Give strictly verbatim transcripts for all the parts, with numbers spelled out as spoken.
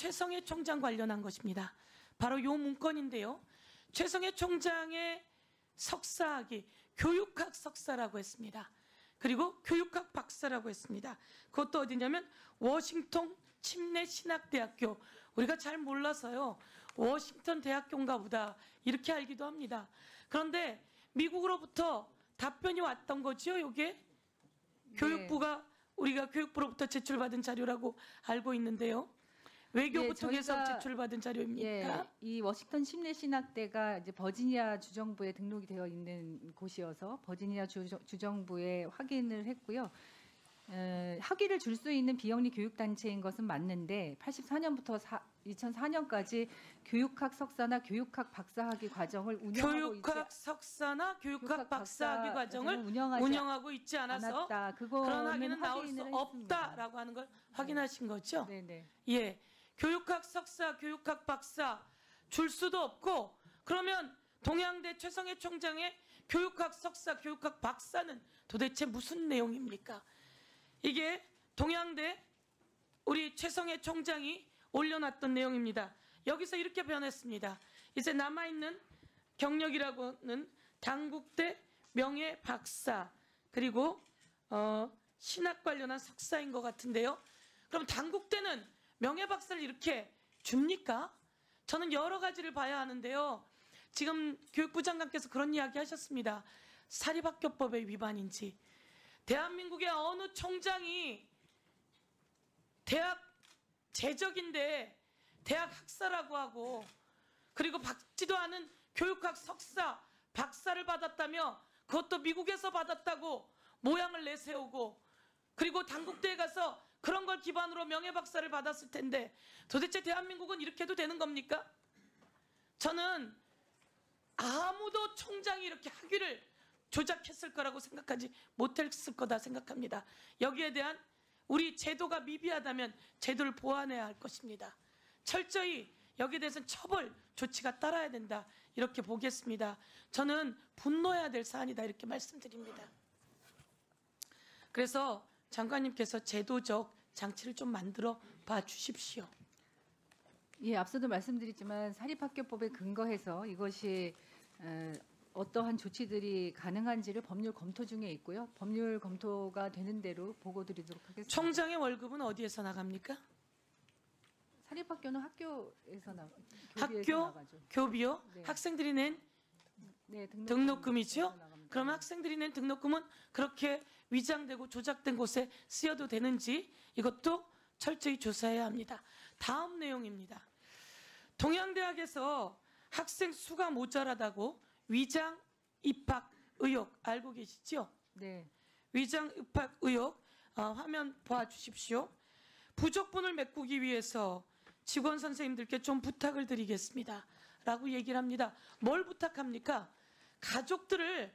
최성해 총장 관련한 것입니다. 바로 이 문건인데요. 최성해 총장의 석사학위 교육학 석사라고 했습니다. 그리고 교육학 박사라고 했습니다. 그것도 어디냐면 워싱턴 침례 신학대학교. 우리가 잘 몰라서요. 워싱턴 대학교인가 보다 이렇게 알기도 합니다. 그런데 미국으로부터 답변이 왔던 거죠. 이게 교육부가 우리가 교육부로부터 제출받은 자료라고 알고 있는데요. 외교부 예, 통해서 저희가, 제출받은 자료입니까? 예, 이 워싱턴 침례신학대가 이제 버지니아 주정부에 등록이 되어 있는 곳이어서 버지니아 주, 주정부에 확인을 했고요. 에, 학위를 줄 수 있는 비영리 교육단체인 것은 맞는데 팔십사 년부터 사, 이천사 년까지 교육학 석사나 교육학 박사학위 과정을 운영하고 교육학 있지, 석사나 교육학, 교육학 박사학위 과정을 운영하지 운영하고 있지 않아서 않았다. 그런 학위는 나올 수 확인을 없다라고 하는 걸 확인하신 거죠? 네네. 예, 교육학 석사, 교육학 박사 줄 수도 없고 그러면 동양대 최성해 총장의 교육학 석사, 교육학 박사는 도대체 무슨 내용입니까? 이게 동양대 우리 최성해 총장이 올려놨던 내용입니다. 여기서 이렇게 변했습니다. 이제 남아있는 경력이라고는 당국대 명예 박사 그리고 어, 신학 관련한 석사인 것 같은데요. 그럼 당국대는 명예 박사를 이렇게 줍니까? 저는 여러 가지를 봐야 하는데요. 지금 교육부 장관께서 그런 이야기 하셨습니다. 사립학교법의 위반인지. 대한민국의 어느 총장이 대학 재적인데 대학 학사라고 하고 그리고 받지도 않은 교육학 석사, 박사를 받았다며 그것도 미국에서 받았다고 모양을 내세우고 그리고 당국대에 가서 그런 걸 기반으로 명예박사를 받았을 텐데 도대체 대한민국은 이렇게 해도 되는 겁니까? 저는 아무도 총장이 이렇게 학위를 조작했을 거라고 생각하지 못했을 거다 생각합니다. 여기에 대한 우리 제도가 미비하다면 제도를 보완해야 할 것입니다. 철저히 여기에 대해서는 처벌 조치가 따라야 된다 이렇게 보겠습니다. 저는 분노해야 될 사안이다 이렇게 말씀드립니다. 그래서 장관님께서 제도적 장치를 좀 만들어 봐 주십시오. 예, 앞서도 말씀드렸지만 사립학교법에 근거해서 이것이 에, 어떠한 조치들이 가능한지를 법률 검토 중에 있고요. 법률 검토가 되는 대로 보고 드리도록 하겠습니다. 총장의 월급은 어디에서 나갑니까? 사립학교는 학교에서 나 학교 나가죠. 교비요? 네. 학생들이 낸 네, 등록금, 등록금이죠? 그럼 학생들이 낸 등록금은 그렇게 위장되고 조작된 곳에 쓰여도 되는지 이것도 철저히 조사해야 합니다. 다음 내용입니다. 동양대학에서 학생 수가 모자라다고 위장 입학 의혹 알고 계시죠? 네. 위장 입학 의혹 어, 화면 봐주십시오. 부족분을 메꾸기 위해서 직원 선생님들께 좀 부탁을 드리겠습니다. 라고 얘기를 합니다. 뭘 부탁합니까? 가족들을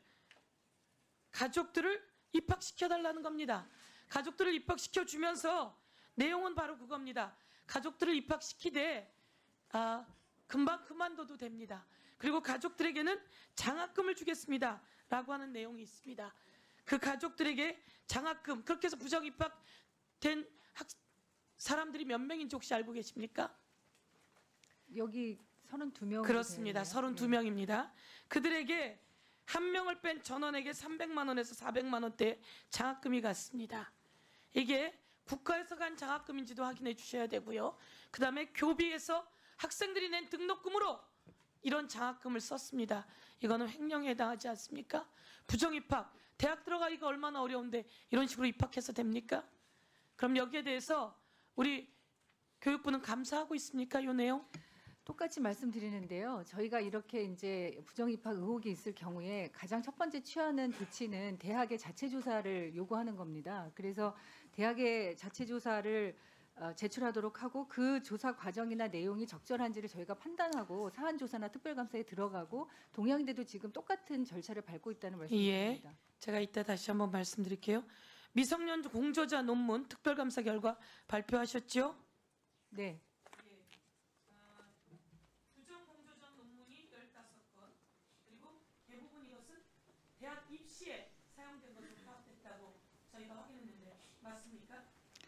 가족들을 입학시켜달라는 겁니다. 가족들을 입학시켜주면서 내용은 바로 그겁니다. 가족들을 입학시키되 아, 금방 그만둬도 됩니다. 그리고 가족들에게는 장학금을 주겠습니다. 라고 하는 내용이 있습니다. 그 가족들에게 장학금 그렇게 해서 부정 입학된 학, 사람들이 몇 명인지 혹시 알고 계십니까? 여기 서른두 명 그렇습니다. 서른두 명입니다. 그들에게 한 명을 뺀 전원에게 삼백만 원에서 사백만 원대 장학금이 갔습니다. 이게 국가에서 간 장학금인지도 확인해 주셔야 되고요. 그 다음에 교비에서 학생들이 낸 등록금으로 이런 장학금을 썼습니다. 이거는 횡령에 해당하지 않습니까? 부정입학, 대학 들어가기가 얼마나 어려운데 이런 식으로 입학해서 됩니까? 그럼 여기에 대해서 우리 교육부는 감사하고 있습니까? 이 내용? 똑같이 말씀드리는데요. 저희가 이렇게 이제 부정입학 의혹이 있을 경우에 가장 첫 번째 취하는 조치는 대학의 자체 조사를 요구하는 겁니다. 그래서 대학의 자체 조사를 제출하도록 하고 그 조사 과정이나 내용이 적절한지를 저희가 판단하고 사안 조사나 특별감사에 들어가고 동양대도 지금 똑같은 절차를 밟고 있다는 말씀입니다. 예, 제가 이따 다시 한번 말씀드릴게요. 미성년 공저자 논문 특별감사 결과 발표하셨죠? 네. 예. 아, 부정 공저자 논문이 열다섯 건 그리고 대부분 이것은 대학 입시에 사용된 것으로 파악됐다고 저희가 확인했는데 맞습니까?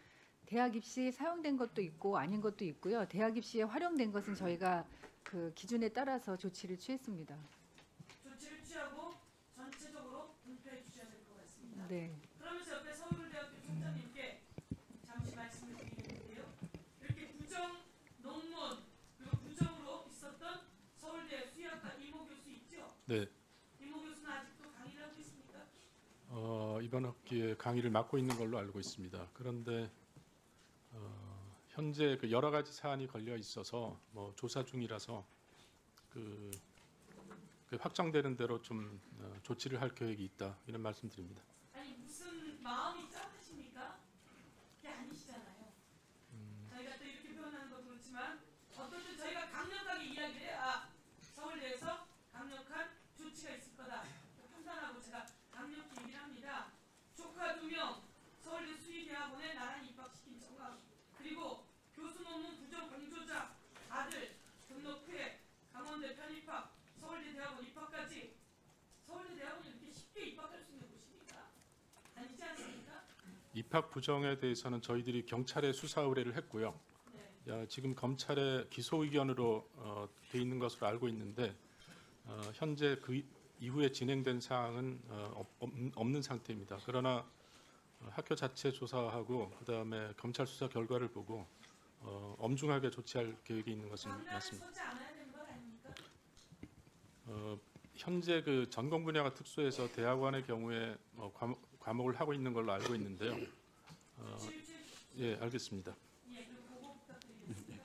대학 입시에 사용된 것도 있고 아닌 것도 있고요. 대학 입시에 활용된 것은 저희가 그 기준에 따라서 조치를 취했습니다. 조치를 취하고 전체적으로 분표해 주셔야 될 것 같습니다. 네. 그러면서 옆에 서울대학교 총장님께 잠시 말씀을 드리는데요. 이렇게 부정 논문 그리고 부정으로 있었던 서울대 수의학과 이모 교수 있죠? 네, 이모 교수는 아직도 강의를 하고 있습니까? 어, 이번 학기에 강의를 맡고 있는 걸로 알고 있습니다. 그런데 어, 현재 그 여러 가지 사안이 걸려 있어서 뭐 조사 중이라서 그, 그 확정되는 대로 좀 어, 조치를 할 계획이 있다 이런 말씀드립니다. 아니 무슨 마음이 짠하십니까? 그게 아니시잖아요. 저희가 또 이렇게 표현하는 것도 그렇지만 어떨 때 저희가 강력하게 이야기를 해야 아, 서울대에서 강력한 조치가 있을 거다 판단하고 제가 강력히 얘기를 합니다. 조카 두 명 서울대 수의대학원에 나란히 입학시킨 정황 그리고 교수 논문 부정 공조자 아들 등록 후에 강원대 편입학 서울대 대학원 입학까지 서울대 대학원이 이렇게 쉽게 입학할 수 있는 곳입니까? 아니지 않습니까? 입학 부정에 대해서는 저희들이 경찰에 수사 의뢰를 했고요. 네. 야, 지금 검찰의 기소 의견으로 어, 돼 있는 것으로 알고 있는데 어, 현재 그 이후에 진행된 사항은 어, 없, 없- 없는 상태입니다. 그러나 어, 학교 자체 조사하고 그다음에 검찰 수사 결과를 보고 어, 엄중하게 조치할 계획이 있는 것은 강단에 맞습니다. 서지 않아야 되는 것 아닙니까? 어, 현재 그 전공 분야가 특수해서 대학원의 경우에 어, 과목, 과목을 하고 있는 걸로 알고 있는데요. 어, 조치를 취해 주십시오. 예, 알겠습니다. 예, 그리고 보고 부탁드리겠습니다.